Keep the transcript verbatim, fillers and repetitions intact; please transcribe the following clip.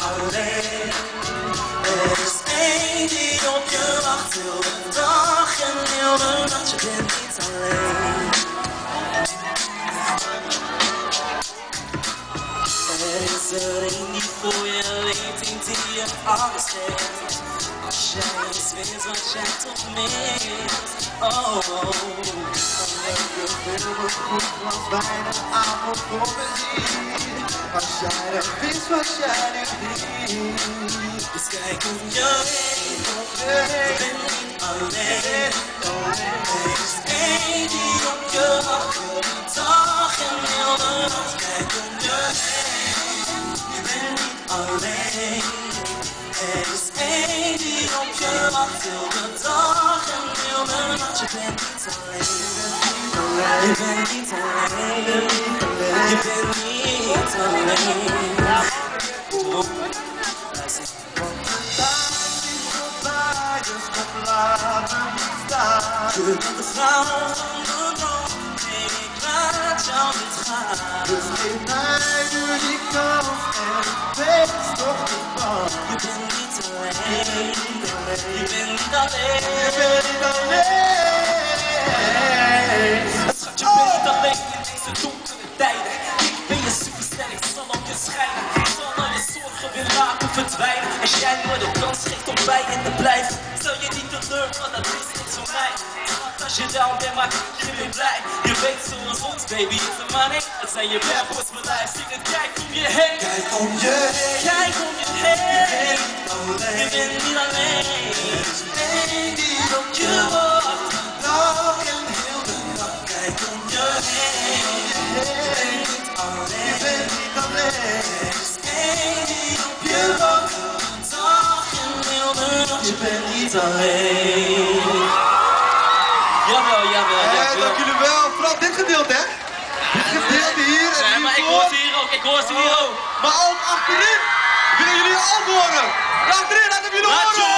alleen. Er is één die op je wacht, heel de dag en heel de nacht. Je bent niet alleen. Er is er één die voor je leeft, een die je alles geeft. Als jij eens weet wat jij toch mist, oh, oh. Je wil me goed, was bijna avond voor me zien. Als jij dan wist wat jij nu ziet. Dus kijk om je heen, je bent niet alleen. Er is één die op je wacht, heel de dag en heel de nacht. Kijk om je heen, je bent niet alleen. Er is één die op je wacht, heel de dag en heel de nacht. Je bent niet alleen. Je bent niet alleen, je bent niet alleen. Oh, luister. Want de dag is voorbij, dus kom laat me niet staan. Je bent de vrouw van de droom, nee ik laat jou niet gaan. Dus geef mij nu die kans en wees toch niet bang. Je bent niet alleen, je bent niet alleen. Je bent niet alleen. Je bent niet alleen in deze donkere tijden. Ik ben je superster, ik zal op je schijnen. Ik zal al je zorgen weer laten verdwijnen. Als jij me de kans geeft om bij je te blijven, stel je niet teleur, want dat is niks voor mij. Als je down bent, maak ik je weer blij. Je weet zoals ons, baby, is een man, het zijn je bad boys, mijn lijf. Zing het, kijk om je heen. Kijk om je heen. Kijk om je heen. Je bent niet alleen. Er is één die op je wacht, dag en heel de nacht. Kijk om je heen. Je bent niet alleen. Er is één die op je wacht, dag en heel de nacht. Je bent niet alleen. Jawel, jawel, Eh, jawel. dank jullie wel. Vooral dit gedeelte, hè? Dit gedeelte hier en Nee, maar ik hoor ze hier ook, ik hoor ze hier ook. Maar ook achterin willen jullie ook horen. Achterin, laten we jullie horen.